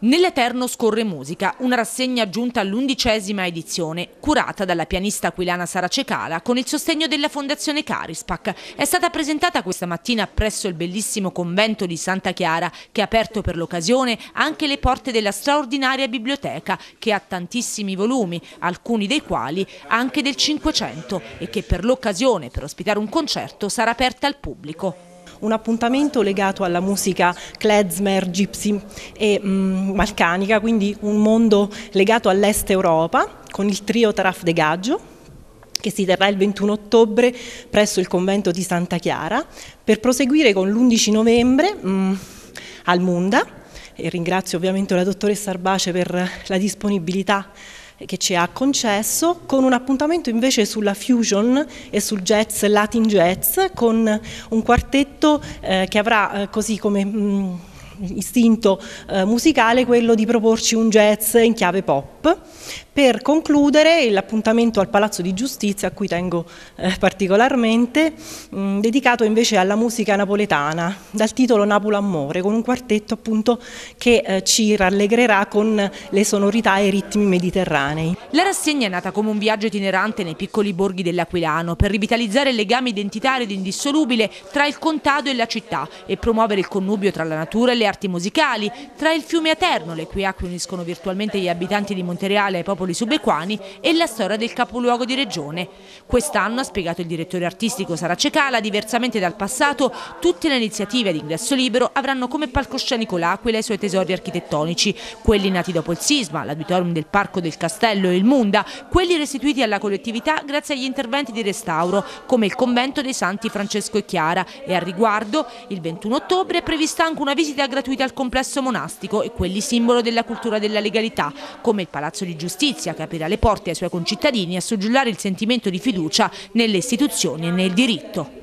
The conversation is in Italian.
Nell'Eterno scorre musica, una rassegna giunta all'11ª edizione, curata dalla pianista aquilana Sara Cecala con il sostegno della Fondazione Carispac. È stata presentata questa mattina presso il bellissimo convento di Santa Chiara, che ha aperto per l'occasione anche le porte della straordinaria biblioteca, che ha tantissimi volumi, alcuni dei quali anche del Cinquecento, e che per l'occasione, per ospitare un concerto, sarà aperta al pubblico. Un appuntamento legato alla musica klezmer, gypsy e balcanica, quindi un mondo legato all'est Europa, con il trio Taraf de Gaggio, che si terrà il 21 ottobre presso il convento di Santa Chiara, per proseguire con l'11 novembre al Munda. E ringrazio ovviamente la dottoressa Arbace per la disponibilità che ci ha concesso, con un appuntamento invece sulla fusion e sul jazz, Latin jazz, con un quartetto che avrà così come istinto musicale quello di proporci un jazz in chiave pop, per concludere l'appuntamento al Palazzo di Giustizia, a cui tengo particolarmente, dedicato invece alla musica napoletana, dal titolo Napoli Amore, con un quartetto appunto che ci rallegrerà con le sonorità e i ritmi mediterranei. La rassegna è nata come un viaggio itinerante nei piccoli borghi dell'Aquilano, per rivitalizzare il legame identitario ed indissolubile tra il contado e la città e promuovere il connubio tra la natura e le arti musicali, tra il fiume Aterno, le cui acque uniscono virtualmente gli abitanti di Montereale ai popoli subequani, e la storia del capoluogo di regione. Quest'anno, ha spiegato il direttore artistico Sara Cecala, diversamente dal passato, tutte le iniziative ad ingresso libero avranno come palcoscenico l'Aquila e i suoi tesori architettonici, quelli nati dopo il sisma, l'auditorium del Parco del Castello e il Munda, quelli restituiti alla collettività grazie agli interventi di restauro, come il convento dei Santi Francesco e Chiara, e al riguardo il 21 ottobre è prevista anche una visita gratuita al complesso monastico e quelli simbolo della cultura della legalità, come il Palazzo di Giustizia, che aprirà le porte ai suoi concittadini a suggelare il sentimento di fiducia nelle istituzioni e nel diritto.